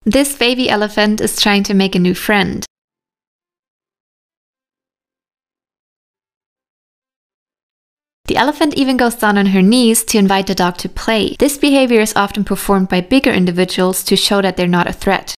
This baby elephant is trying to make a new friend. The elephant even goes down on her knees to invite the dog to play. This behavior is often performed by bigger individuals to show that they're not a threat.